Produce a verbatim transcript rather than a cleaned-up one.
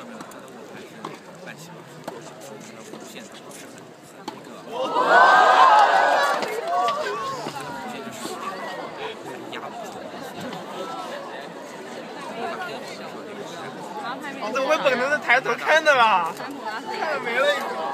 上面呢，它的舞台是那个半细胞手手持的弧线的，不是很很那个。弧线就是有点压不住的。 这我们本能是抬头看的吧？看了没了。